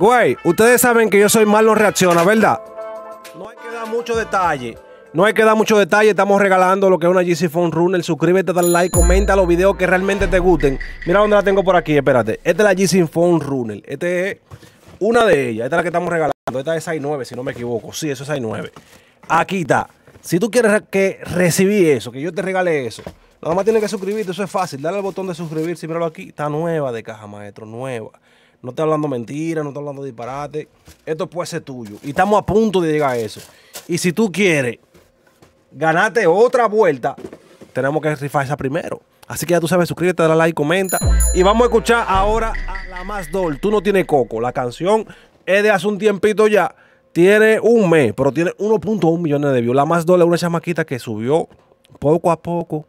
Güey, ustedes saben que yo soy mal, no reacciona, ¿verdad? No hay que dar mucho detalle. No hay que dar mucho detalle. Estamos regalando lo que es una GC Phone Runner. Suscríbete, dale like, comenta los videos que realmente te gusten. Mira dónde la tengo por aquí, espérate. Esta es la GC Phone Runner. Esta es una de ellas. Esta es la que estamos regalando. Esta es 6.9, si no me equivoco. Sí, eso es 6.9. Aquí está. Si tú quieres que recibí eso, que yo te regale eso, nada más tienes que suscribirte. Eso es fácil. Dale al botón de suscribirse. Míralo aquí. Está nueva de caja, maestro. Nueva. No estoy hablando mentiras, no estoy hablando disparate. Esto puede ser tuyo. Y estamos a punto de llegar a eso. Y si tú quieres ganarte otra vuelta, tenemos que rifar esa primero. Así que ya tú sabes, suscríbete, dale like, comenta. Y vamos a escuchar ahora a La Más Doll. Tú no tienes coco. La canción es de hace un tiempito ya. Tiene un mes, pero tiene 1.1 millones de views. La Más Doll es una chamaquita que subió poco a poco,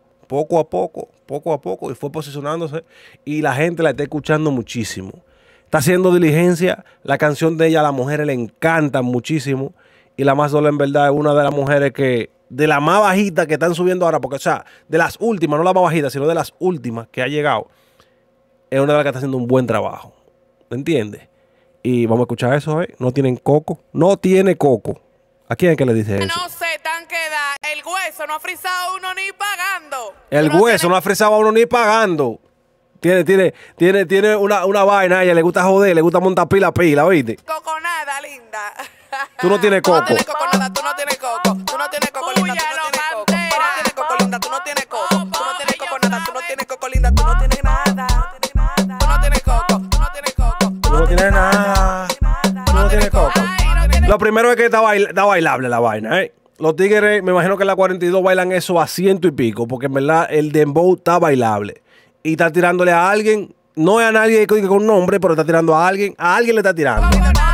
y fue posicionándose. Y la gente la está escuchando muchísimo. Está haciendo diligencia. La canción de ella a las mujeres le encanta muchísimo. Y La Más Doll en verdad es una de las mujeres que, de las más bajitas que están subiendo ahora, porque o sea, de las últimas, no las más bajitas, sino de las últimas que ha llegado, es una de las que está haciendo un buen trabajo. ¿Me entiendes? Y vamos a escuchar eso, ¿eh? No tienen coco. No tiene coco. ¿A quién es que le dice eso? No se tan queda. El hueso no ha frisado uno ni pagando. El hueso no ha frisado a uno ni pagando. Tiene una vaina a ella, le gusta joder, le gusta montar pila, ¿oíste? Coco nada, linda. Tú no tienes coco. Tú no tienes coco nada, tú no tienes coco. Tú no tienes coco, linda, tú no tienes coco. Tú no tienes coco, linda, tú no tienes coco. Tú no tienes coco nada, tú no tienes coco, linda, tú no tienes nada. Tú no tienes coco, tú no tienes coco. Tú no tienes nada. Tú no tienes coco. Lo primero es que está bailable la vaina, ¿eh? Los tigres, me imagino que en la 42 bailan eso a 100 y pico, porque en verdad el dembow está bailable. Y está tirándole a alguien, no es a nadie con nombre, pero está tirando a alguien le está tirando.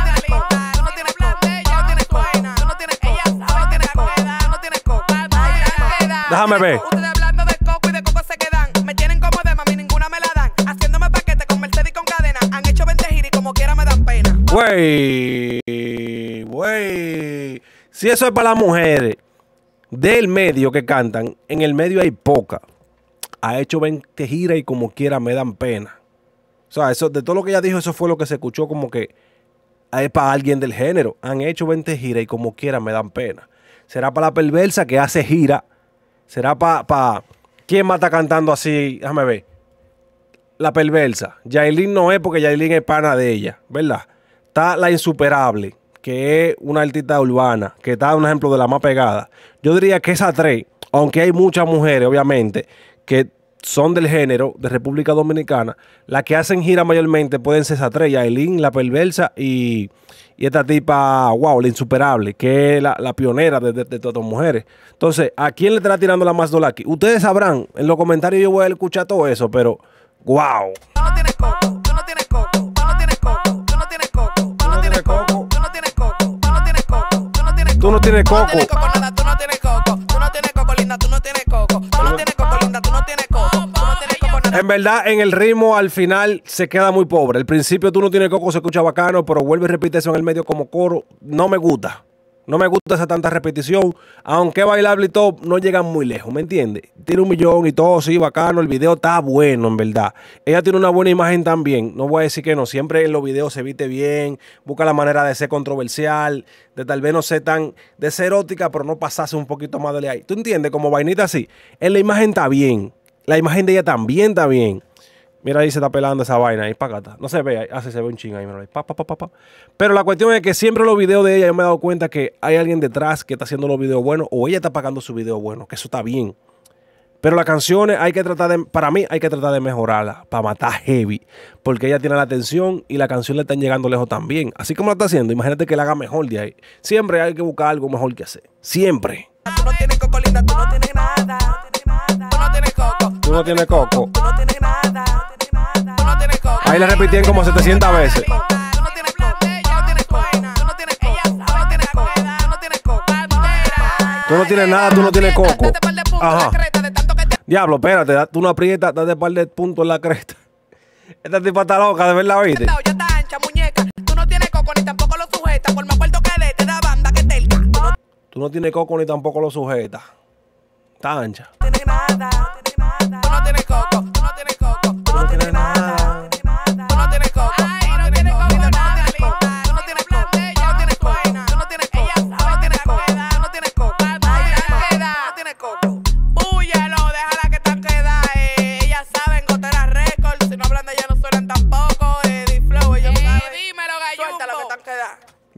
Déjame ver. Ustedes hablando de coco y de coco se quedan. Me tienen como de mami, ninguna me la dan. Haciéndome paquete con Mercedes y con cadena. Han hecho 20 giras y como quiera me dan pena. Güey. Si eso es para las mujeres del medio que cantan, en el medio hay poca. Ha hecho 20 giras y como quiera me dan pena. O sea, eso, de todo lo que ella dijo, eso fue lo que se escuchó como que es para alguien del género. Han hecho 20 giras y como quiera me dan pena. ¿Será para la perversa que hace gira? ¿Será para quién más está cantando así? Déjame ver. La perversa. Yailin no es, porque Yailin es pana de ella, ¿verdad? Está la Insuperable, que es una artista urbana, que está un ejemplo de la más pegada. Yo diría que esas tres, aunque hay muchas mujeres, obviamente, que son del género de República Dominicana, las que hacen gira mayormente pueden ser esas tres: Yailin, la perversa y esta tipa, wow, la Insuperable, que es la pionera de todas las mujeres. Entonces, ¿a quién le estará tirando La Más Doll aquí? Ustedes sabrán, en los comentarios yo voy a escuchar todo eso, pero wow. Tú no tienes coco, tú no tienes coco, tú no tienes coco, tú no tienes coco, tú no tienes coco, tú no tienes coco, tú no tienes coco, tú no tienes coco, tú no tienes coco. Tú no tienes coco nada, tú no tienes coco, tú no tienes coco, linda, tú no tienes coco, tú no tienes coco, linda, tú no tienes coco, tú no tienes coco nada. En verdad, en el ritmo al final se queda muy pobre. Al principio tú no tienes coco, se escucha bacano, pero vuelve y repite eso en el medio como coro. No me gusta. No me gusta esa tanta repetición. Aunque bailable y todo, no llegan muy lejos, ¿me entiendes? Tiene 1 millón y todo, sí, bacano. El video está bueno, en verdad. Ella tiene una buena imagen también. No voy a decir que no. Siempre en los videos se viste bien. Busca la manera de ser controversial. De tal vez no ser tan... de ser erótica, pero no pasarse un poquito más de ahí. ¿Tú entiendes? Como vainita así. En la imagen está bien. La imagen de ella también está bien. Mira, ahí se está pelando esa vaina. Ahí, págata. No se ve. Así se ve un ching ahí. Mira, ahí. Pero la cuestión es que siempre los videos de ella, yo me he dado cuenta que hay alguien detrás que está haciendo los videos buenos, o ella está pagando su video bueno, que eso está bien. Pero las canciones hay que tratar de... para mí hay que tratar de mejorarlas para matar heavy. Porque ella tiene la atención y la canción le están llegando lejos también. Así como la está haciendo, imagínate que la haga mejor de ahí. Siempre hay que buscar algo mejor que hacer. Siempre. Tú no tienes coco, linda, tú no tienes nada. Tú no tienes coco. Tú no tienes coco. Tú no tienes nada. Tú no tienes coco. Ahí le repitieron como 700 veces. Tú no tienes plantilla, no tienes coco. Tú no tienes coco. Ella sabe, no tienes coco. No tienes coco. Tú no tienes nada, tú no tienes coco. Ajá. Diablo, espérate, tú no aprietas, date par de puntos en la cresta. Esta tipa está loca, de verdad, ¿oíste? Ya está ancha, muñeca. Tú no tienes coco ni tampoco lo sujetas. Por más puerto que dé, te da banda que telca. Tú no tienes coco ni tampoco lo sujetas. Está ancha. No tienes nada. Tú no tienes coco. Tú no tienes coco. Tú no tienes nada. Tú no tienes coco. Tú no tienes coco.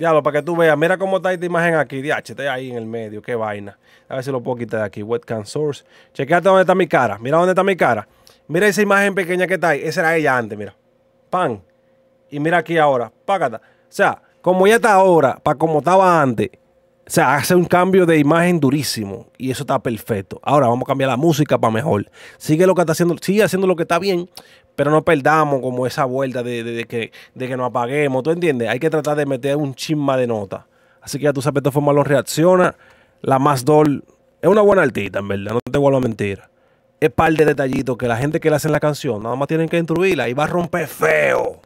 Diablo, para que tú veas, mira cómo está esta imagen aquí. Diache, está ahí en el medio, qué vaina. A ver si lo puedo quitar de aquí. Webcam source. Chequéate dónde está mi cara. Mira dónde está mi cara. Mira esa imagen pequeña que está ahí. Esa era ella antes, mira. Pan. Y mira aquí ahora. Págata. O sea, como ella está ahora, para como estaba antes. O sea, hace un cambio de imagen durísimo. Y eso está perfecto. Ahora vamos a cambiar la música para mejor. Sigue lo que está haciendo. Sigue haciendo lo que está bien. Pero no perdamos como esa vuelta de que nos apaguemos. ¿Tú entiendes? Hay que tratar de meter un chisma de nota. Así que ya tú sabes, de esta forma lo reacciona. La Más Doll es una buena artista, en verdad. No te vuelvo a mentir. Es par de detallitos que la gente que le hace la canción nada más tienen que instruirla y va a romper feo.